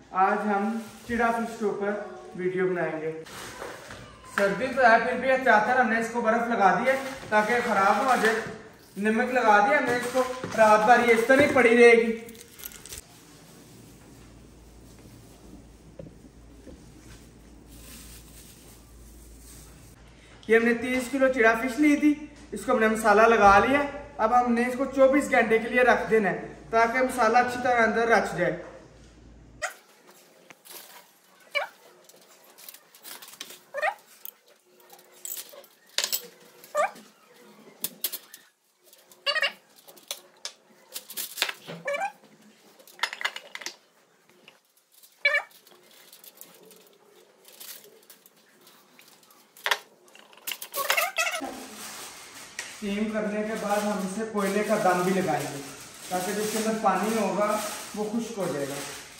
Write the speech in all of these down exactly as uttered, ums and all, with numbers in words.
आज हम चिड़ा फिश के ऊपर वीडियो बनाएंगे। सर्दी तो है फिर भी चाहकर हमने इसको बर्फ लगा दी है ताकि खराब ना हो जाए। नमक लगा दिया हमने इसको, रात भर ये इस तरह ही पड़ी रहेगी। ये हमने तीस किलो चिड़ा फिश ली थी, इसको हमने मसाला लगा लिया। अब हमने इसको चौबीस घंटे के लिए रख देना है ताकि मसाला अच्छी तरह अंदर रच जाए। स्टीम करने के बाद हम इसे कोयले का दम भी लगाएंगे ताकि जिसके अंदर पानी होगा वो खुश्क हो जाएगा।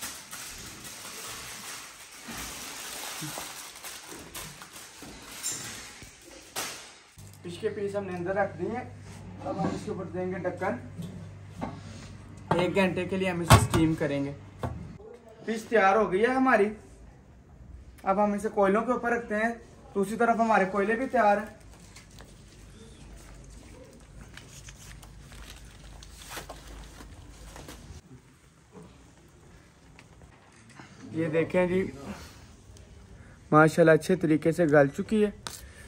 फिश के पीस हमने अंदर रख दिए। अब हम इसके ऊपर देंगे ढक्कन। एक घंटे के लिए हम इसे स्टीम करेंगे। फिश तैयार हो गई है हमारी। अब हम इसे कोयलों के ऊपर रखते हैं। दूसरी तरफ हमारे कोयले भी तैयार है। ये देखें जी, माशाल्लाह अच्छे तरीके से गल चुकी है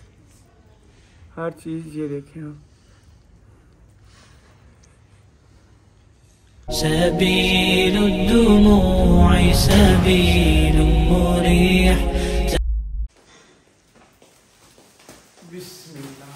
हर चीज। ये देखें आप। सबील दुमूइ सबील मुरीह। बिस्मिल्लाह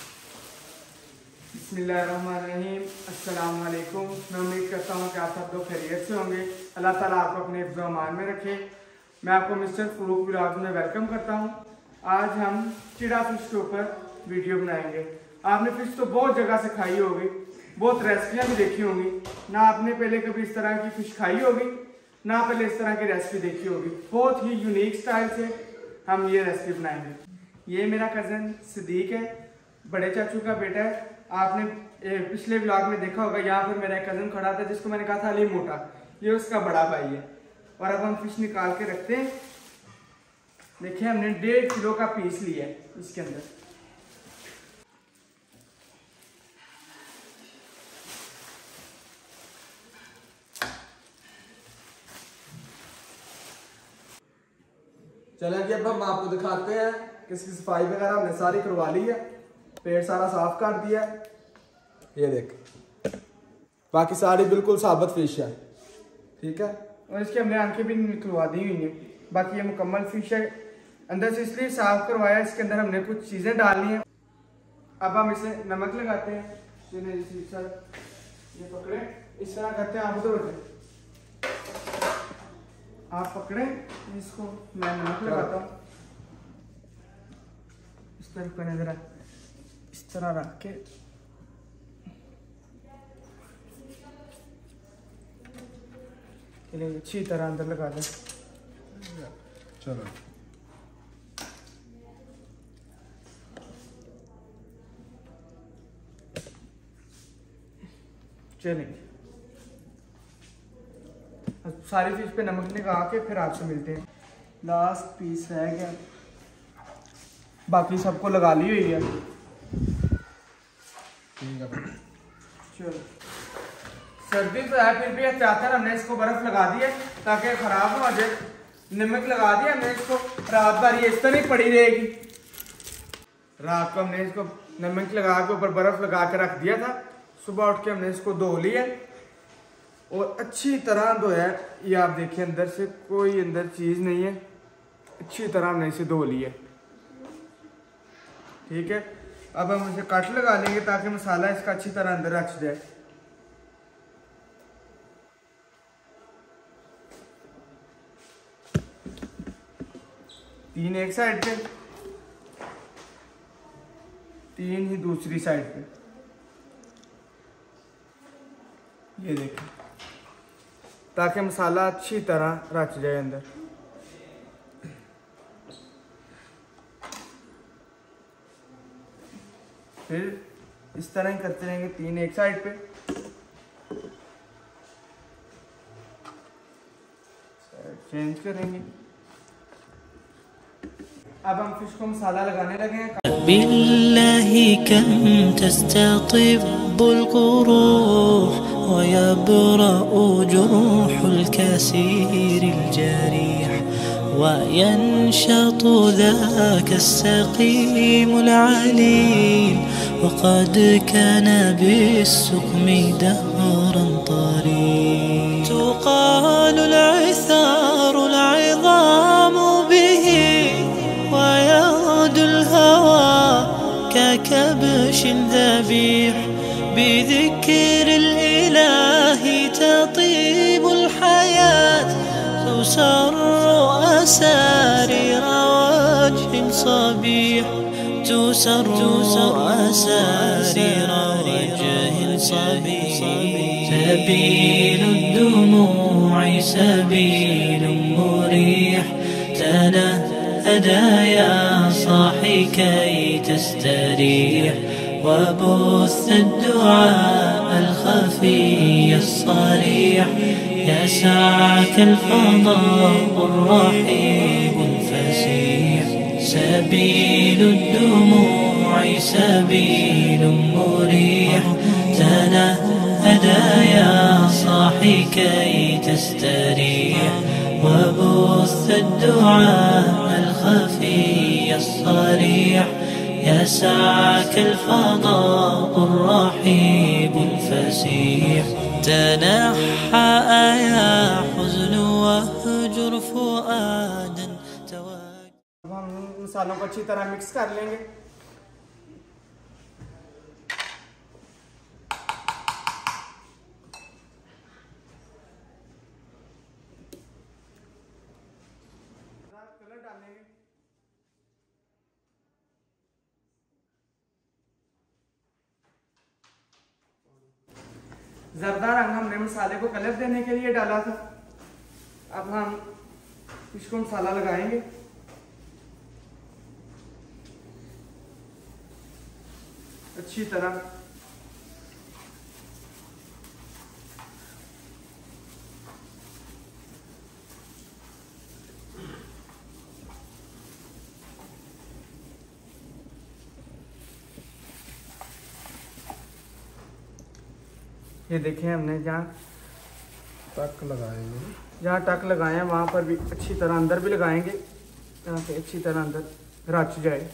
बिस्मिल्लाहिर्रहमानिर्रहीम। अस्सलाम वालेकुम। मैं उम्मीद करता हूँ कि आप सब लोग खैरियत से होंगे। अल्लाह ताला आपको अपने हिफ्ज़ व अमान में रखे। मैं आपको मिस्टर फरूक व्लॉग्स में वेलकम करता हूँ। आज हम चिड़ा फिश के ऊपर वीडियो बनाएंगे। आपने फिश तो बहुत जगह से खाई होगी, बहुत रेसिपियाँ भी देखी होंगी। ना आपने पहले कभी इस तरह की फिश खाई होगी, ना पहले इस तरह की रेसिपी देखी होगी। बहुत ही यूनिक स्टाइल से हम ये रेसिपी बनाएंगे। ये मेरा कज़न सिद्दीक है, बड़े चाचू का बेटा है। आपने पिछले व्लॉग में देखा होगा, यहाँ पर मेरा एक कज़न खड़ा था जिसको मैंने कहा था अली मोटा। ये उसका बड़ा भाई है। और अब हम फिश निकाल के रखते हैं। देखिए हमने डेढ़ किलो का पीस लिया है इसके अंदर। चलें कि अब हम आपको दिखाते हैं कि इसकी सफाई वगैरह हमने सारी करवा ली है। पेट सारा साफ कर दिया है। ये देख, बाकी सारी बिल्कुल साबित फिश है, ठीक है। और इसकी हमने आंखें भी निकलवा दी हुई हैं। बाकी ये मुकम्मल फिश है। अंदर से इसलिए साफ करवाया, इसके अंदर हमने कुछ चीजें डालनी है। अब हम इसे नमक लगाते हैं। ये पकड़े, इस तरह करते हैं। आप उधर आप पकड़े इसको, मैं नमक लगाता हूँ। इस तरफ करने जरा, इस तरह रख के अच्छी तरह अंदर लगा दें। चलो चलें, सारी फिश पे नमक लगा के फिर आपसे मिलते हैं। लास्ट पीस रह गया, बाकी सबको लगा ली हुई है। चलो, सर्दी तो है फिर भी चाहकर हमने इसको बर्फ लगा दी है ताकि खराब ना हो जाए। नमक लगा दिया हमने इसको, रात भर ये इस तरह ही पड़ी रहेगी। रात को हमने इसको नमक लगा के ऊपर बर्फ लगा के रख दिया था। सुबह उठ के हमने इसको धो लिया और अच्छी तरह धोया। ये आप देखिए, अंदर से कोई अंदर चीज नहीं है। अच्छी तरह हमने इसे धो लिया, ठीक है। अब हम इसे कट लगा लेंगे ताकि मसाला इसका अच्छी तरह अंदर रच जाए। तीन एक साइड पे, तीन ही दूसरी साइड पे। ये देखिए, ताकि मसाला अच्छी तरह रच जाए अंदर। फिर इस तरह ही करते रहेंगे, तीन एक साइड पे। चेंज करेंगे। अब हम फिश को मसाला लगाने लगे हैं। बिल्लाहि कम तस्ततिब्बुल कुरूह व यब्रअु जुरूहुल कसीरिल जरीह व यनशतु ذاك السقيم العليل وقد كان بالسقم دهرا طريق تقال العثار العظام به ويغدو الهوى ككبش ذبيح بذكر الإله تطيب الحياة تسر أسارير وجه صبيح تسر أسارير وجه صبيح سبيل الدموع سبيل مريح تنهدى يا صاحي كي تستريح وبث الدعاء الخفي الصريح يسعك الفضاء الرحيب الفسيح سبيل الدموع سبيل مريح تنهدى يا صاحي كي تستريح وبث الدعاء الخفي الصريح يسعك الفضاء الرحيب الفسيح تنحى يا حزن وهجر فؤادا تواجه। अब हम मसालों को अच्छी तरह मिक्स कर लेंगे। कलर डालेंगे। जरदा रंग हमने मसाले को कलर देने के लिए डाला था। अब हम इसको मसाला लगाएंगे। अच्छी तरह ये देखें, हमने जहाँ टक लगाएंगे, जहाँ टक लगाए हैं वहाँ पर भी अच्छी तरह अंदर भी लगाएंगे, यहाँ पे अच्छी तरह अंदर रच जाए।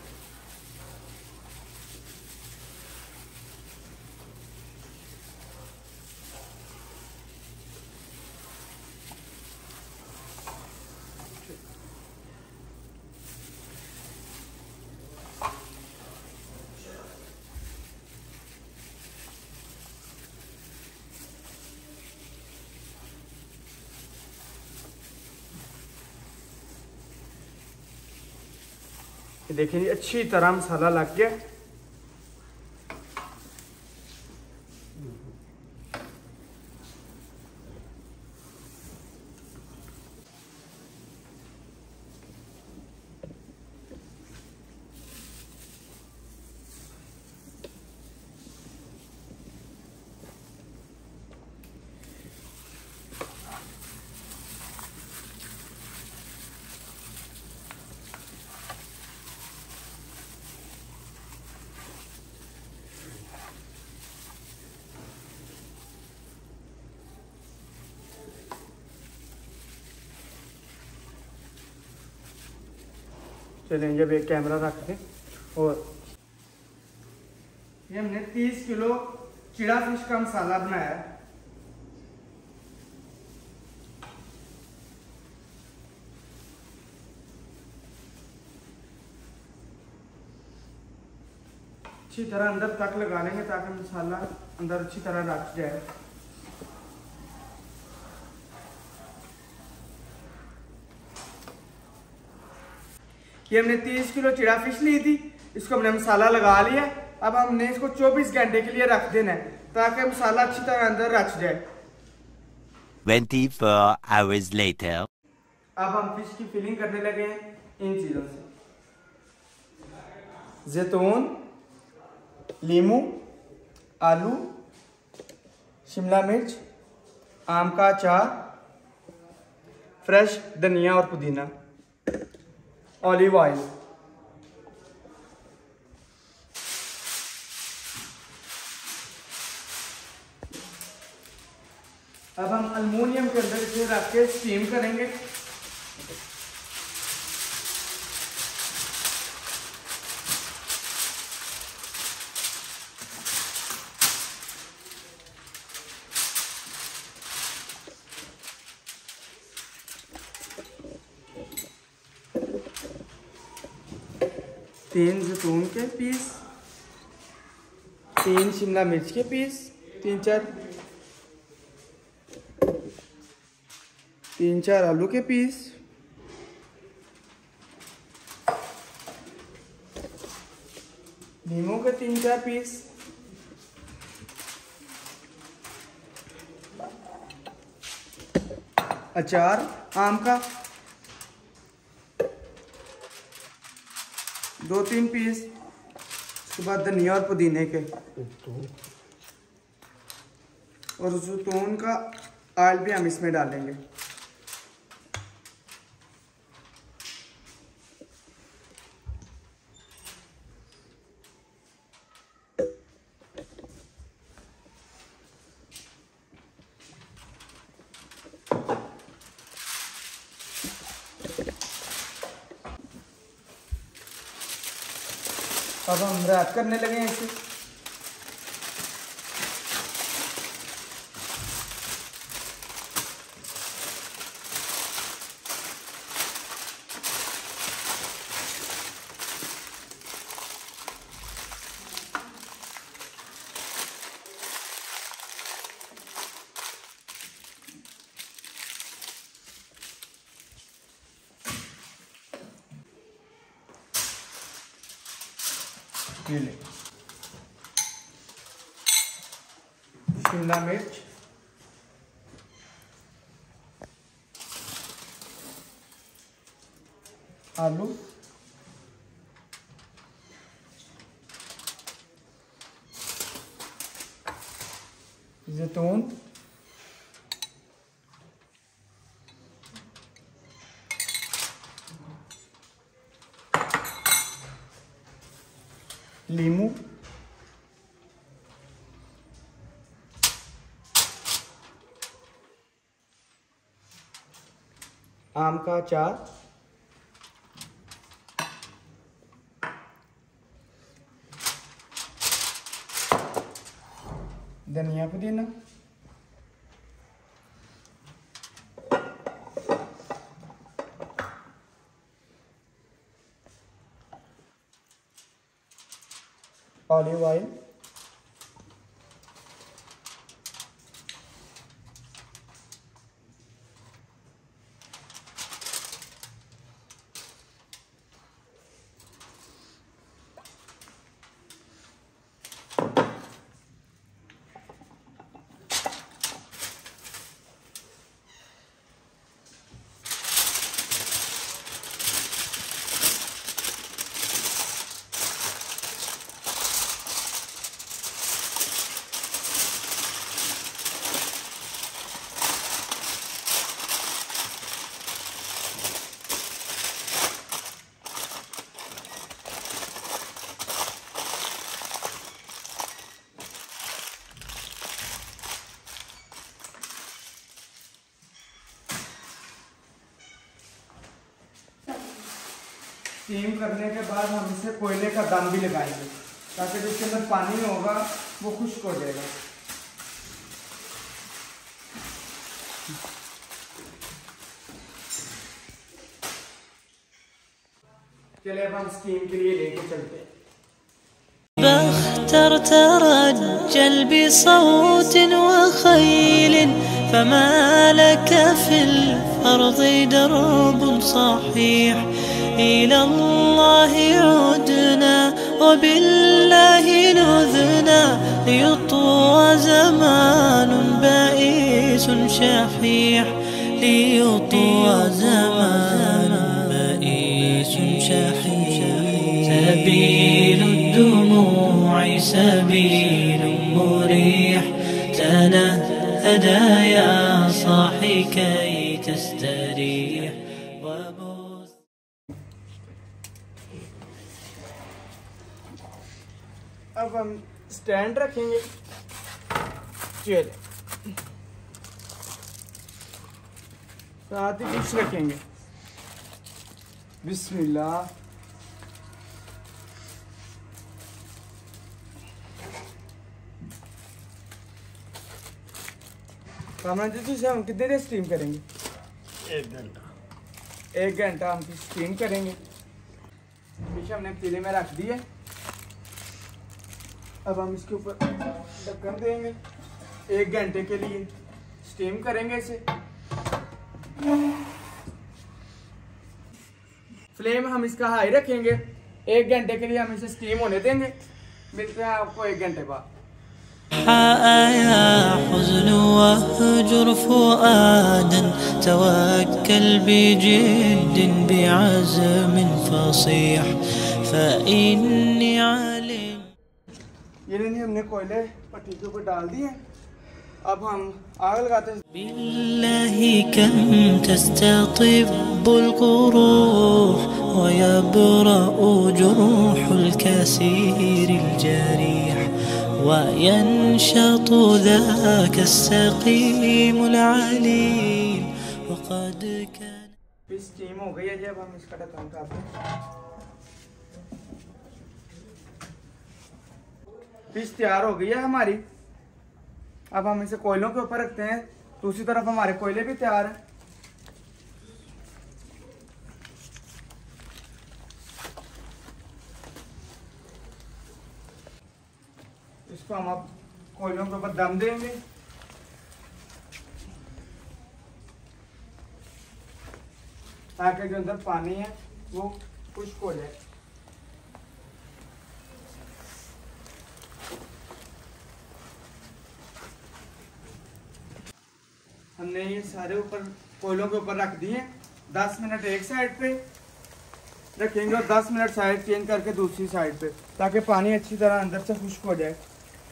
देखिए अच्छी तरह मसाला लग गया। चलें, जब एक कैमरा रख दें। और ये हमने तीस किलो चिड़ा फिश का मसाला बनाया है। अच्छी तरह अंदर तक लगा लेंगे ताकि मसाला अंदर अच्छी तरह रच जाए। ये हमने तीस किलो चिड़ा फिश ली थी, इसको हमने मसाला लगा लिया। अब हमने इसको चौबीस घंटे के लिए रख देना है ताकि मसाला अच्छी तरह अंदर रच जाए। twenty-four hours later. अब हम फिश की फिलिंग करने लगे हैं इन चीज़ों से: जैतून, लीमू, आलू, शिमला मिर्च, आम का अचार, फ्रेश धनिया और पुदीना, ऑलिव ऑयल, अब हम अल्युमिनियम के अंदर इसे रख के स्टीम करेंगे। तीन जैतून के पीस, तीन शिमला मिर्च के पीस, तीन चार तीन चार आलू के पीस, नींबू के तीन चार पीस, अचार आम का दो तीन पीस, उसके बाद धनिया और पुदीने के, और जैतून का ऑयल भी हम इसमें डालेंगे। अब हम रैप करने लगे हैं इसे। ये ले शिमला मिर्च, आलू, जैतून, लीमू, आम का अचार, धनिया पुदीना, ऑलिव ऑयल, स्टीम करने के बाद हम इसे कोयले का दम भी लगाएंगे ताकि जिसके अंदर पानी होगा वो खुश्क हो जाएगा। चलिए अब हम स्टीम के लिए लेके चलते हैं। بختر ترجل بصوت وخيل فما لك في الأرض درب صحيح إلى الله عدنا وبالله نذنا ليطوى زمان بائس شحيح ليطوى زمان بائس شحيح سبيل الدموع سبيل مريح تنهدى يا صاحي كي تستريح وبوس. अब हम स्टैंड रखेंगे, चलिए साथ ही डिश रखेंगे। बिस्मिल्लाह। कामरान जी इसे हम कितने देर स्टीम करेंगे? एक घंटा एक घंटा हम स्टीम करेंगे। फिश हमने पतीले में रख दी है। अब हम इसके ऊपर ढक्कन देंगे, एक घंटे के लिए स्टीम करेंगे इसे। फ्लेम हम इसका हाई रखेंगे, एक घंटे के लिए हम इसे स्टीम होने देंगे। मिलते हैं आपको एक घंटे बाद। يا حزن واهجر فؤادا توكل بجد بعزم فصيح فإني علم. ये नहीं हमने कोयले पट्टी के ऊपर डाल दिए। अब हम आग लगाते हैं। بالله كم تستطب القروح ويبرأ جروح الكسير الجريح وينشط ذاك السقيم العليل وقد كان. स्टीम हो गई है, जब हम इसका ढक्कन काटते हैं। फिश तैयार हो गई है हमारी। अब हम इसे कोयलों के ऊपर रखते हैं। दूसरी तरफ हमारे कोयले भी तैयार हैं। इसको हम अब कोयलों के ऊपर दम देंगे। ताकि जो अंदर पानी है वो खुश्क हो जाए। हमने ये सारे ऊपर कोयलों के ऊपर रख दिए। दस मिनट एक साइड पे रखेंगे और दस मिनट साइड चेंज करके दूसरी साइड पे, ताकि पानी अच्छी तरह अंदर से खुश्क हो जाए।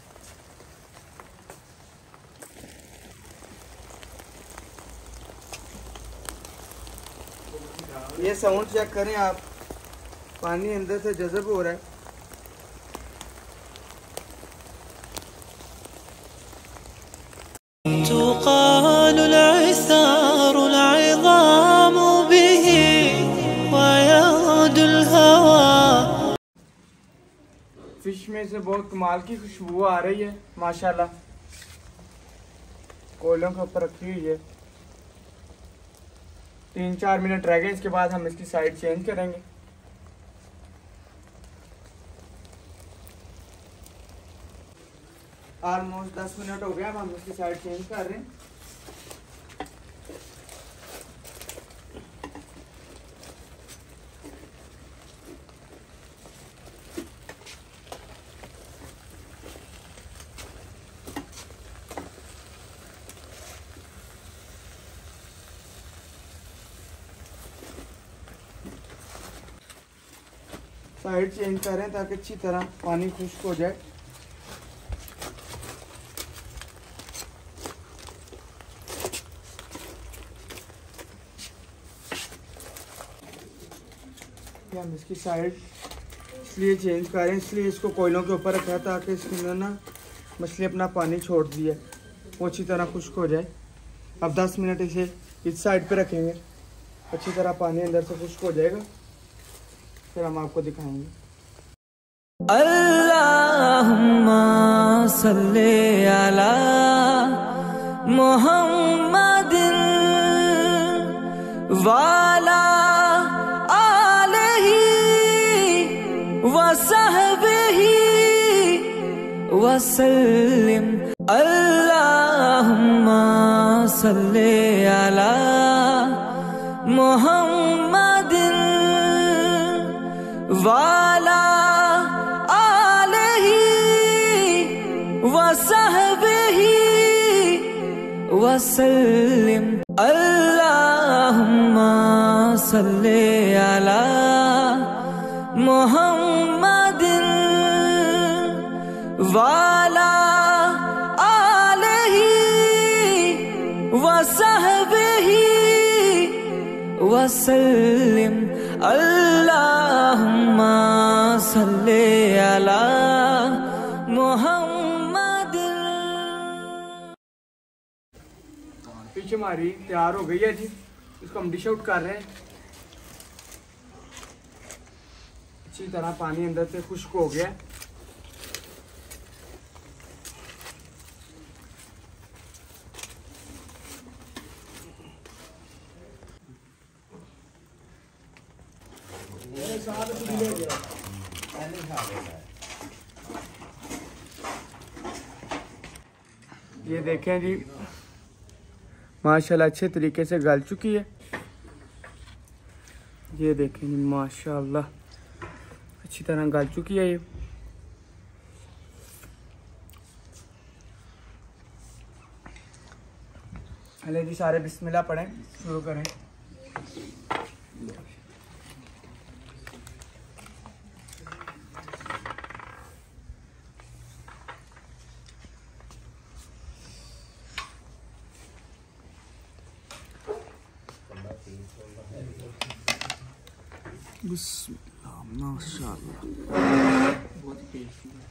ये साउंड चेक करें आप, पानी अंदर से जज़ब हो रहा है। تقال العثار العظام به ويغدو الهوى. फिश में से बहुत कमाल की खुशबू आ रही है माशाल्लाह। कोयलों के ऊपर रखी हुई है। तीन चार मिनट रह गए, इसके बाद हम इसकी साइड चेंज करेंगे। ऑलमोस्ट दस मिनट हो गया, अब हम इसकी साइड चेंज कर रहे हैं। साइड चेंज करें ताकि अच्छी तरह पानी खुश्क हो जाए। हम इसकी साइड इसलिए चेंज करें, इसलिए इसको कोयलों के ऊपर रखा है ताकि इसके अंदर ना मछली अपना पानी छोड़ दिए, वो अच्छी तरह खुश्क हो जाए। अब दस मिनट इसे इस साइड पे रखेंगे, अच्छी तरह पानी अंदर से खुश्क हो जाएगा, फिर हम आपको दिखाएंगे। अल्लाहुम्मा सल्ली अला मुहम्मदिन वाला आलिही वसहबिही वसल्लिम। अल्लाहुम्मा सल्ली अला मुहम्मदिन वाला आलिही वसहबिही वसल्लिम। अल्लाहुम्मा सल्ली अला मुहम्मदिन वाला आलिही वसहबिही वसल्लिम अल्लाहुम्मा सल्ले अला मुहम्मद। फिश हमारी तैयार हो गई है जी, इसको हम डिश आउट कर रहे हैं। अच्छी तरह पानी अंदर से खुश्क हो गया। ये देखें जी, माशाल्लाह अच्छे तरीके से गल चुकी है। ये देखें जी, माशाल्लाह अच्छी तरह गल चुकी है ये। अले जी सारे बिस्मिल्लाह पढ़ें, शुरू करें। बिस्मिल्लाह, माशाल्लाह बहुत टेस्टी है।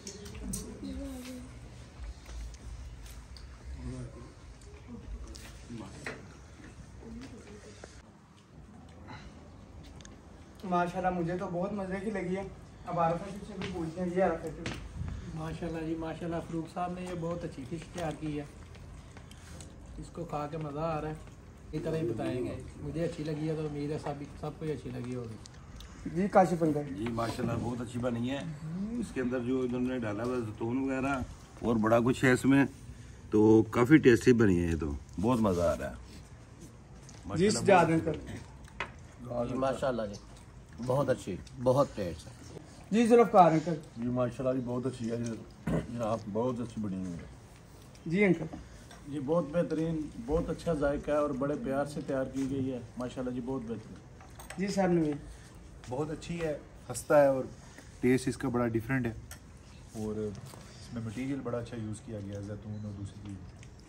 माशाल्लाह मुझे तो बहुत मज़े की लगी है। अब आरफा से भी पूछते हैं जी। आरफा माशाल्लाह जी माशाल्लाह, फरूक साहब ने ये बहुत अच्छी फिश तैयार की है, इसको खा के मज़ा आ रहा है। इस तरह ही बताएंगे, मुझे अच्छी लगी है तो उम्मीद है सब सबको अच्छी लगी होगी। जी काशिफ अंकल जी माशाल्लाह बहुत अच्छी बनी है। इसके अंदर जो इन्होंने डाला हुआ जैतून वगैरह और बड़ा कुछ है इसमें, तो काफ़ी टेस्टी बनी है। ये तो बहुत मज़ा आ रहा है जी। सजाद अंकल जी माशाल्लाह जी बहुत अच्छी, बहुत टेस्ट है जी। जुल्फकार अंकल जी माशाल्लाह जी बहुत अच्छी है जी जनाब, बहुत अच्छी बनी हुई है जी। अंकल जी बहुत बेहतरीन, बहुत अच्छा जायका है और बड़े प्यार से तैयार की गई है माशाल्लाह जी, बहुत बेहतरीन जी। सर ने बहुत अच्छी है, खस्ता है और टेस्ट इसका बड़ा डिफरेंट है और इसमें मटेरियल बड़ा अच्छा यूज़ किया गया है, जैतून और दूसरी चीज़।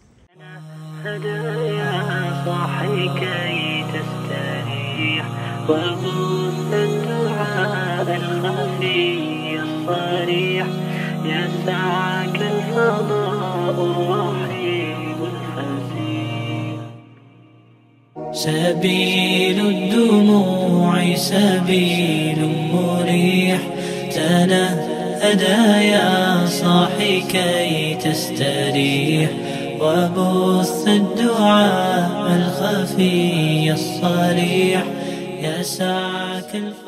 سبيل الدموع سبيل مريح، تنهدى يا صاحي كي تستريح، وبث الدعاء الخفي الصريح يسعك الفضل.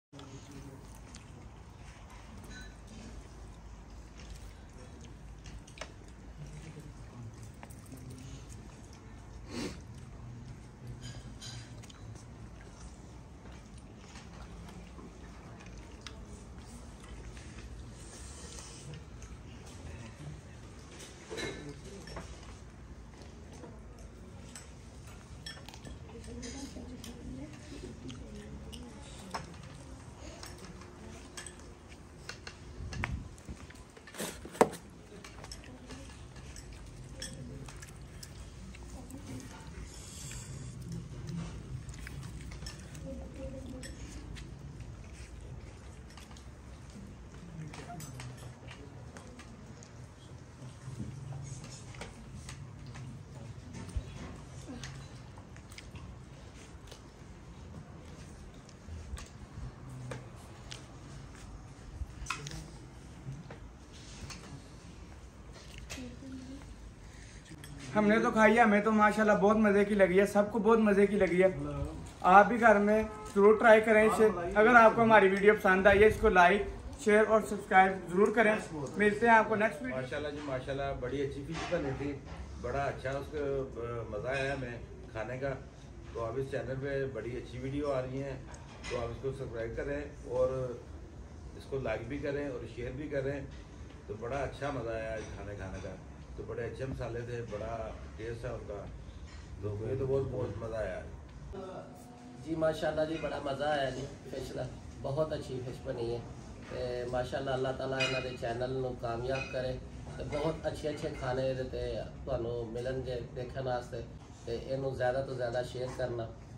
हमने तो खाई है, हमें तो माशाल्लाह बहुत मज़े की लगी है, सबको बहुत मज़े की लगी है। आप भी घर में ज़रूर ट्राई करें इसे। अगर आपको हमारी वीडियो पसंद आई है, इसको लाइक शेयर और सब्सक्राइब ज़रूर करें। मिलते हैं आपको नेक्स्ट वीडियो। माशाल्लाह जी माशाल्लाह, बड़ी अच्छी फिश बनी थी, बड़ा अच्छा उसको मज़ा आया हमें खाने का। तो अब इस चैनल पे बड़ी अच्छी वीडियो आ रही हैं, तो आप इसको सब्सक्राइब करें और इसको लाइक भी करें और शेयर भी करें। तो बड़ा अच्छा मज़ा आया खाने खाने का, तो बड़े अच्छे मसाले थे, बड़ा टेस्ट है उनका, तो मुझे तो बहुत बहुत मज़ा आया जी माशाल्लाह जी, बड़ा मज़ा आया जी। फिश का बहुत अच्छी फिश बनी है ते माशाल्लाह, अल्लाह ताला इन्हां दे चैनल नूं कामयाब करे ते बहुत अच्छे अच्छे खाने ते तुहानूं मिलणगे देखण वास्ते, ते इहनूं ज़्यादा तो ज़्यादा शेयर करना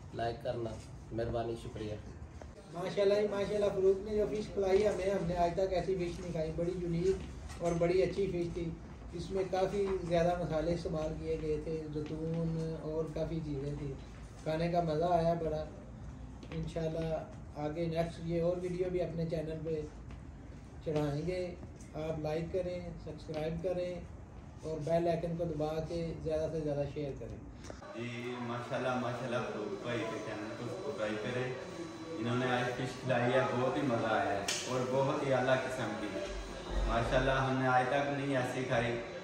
लाइक करना, मेहरबानी, शुक्रिया। माशाल्लाह माशाल्लाह फरूक ने जो फ़िश खिलाई हमें, हमने आज तक ऐसी फ़िश नहीं खाई। बड़ी यूनिक और बड़ी अच्छी फ़िश थी। इसमें काफ़ी ज़्यादा मसाले इस्तेमाल किए गए थे, जैतून और काफ़ी चीज़ें थी। खाने का मज़ा आया बड़ा। इंशाल्लाह आगे नेक्स्ट ये और वीडियो भी अपने चैनल पे चढ़ाएँगे। आप लाइक करें, सब्सक्राइब करें और बेल आइकन को दबा के ज़्यादा से ज़्यादा शेयर करें। जी माशाल्लाह माशाल्लाह फरूक भाई के चैनल को सब्सक्राइब करें। इन्होंने आज फिश खिलाई है, बहुत ही मज़ा आया है और बहुत ही आला किस्म की। माशाल्लाह हमने आज तक नहीं ऐसी खाई।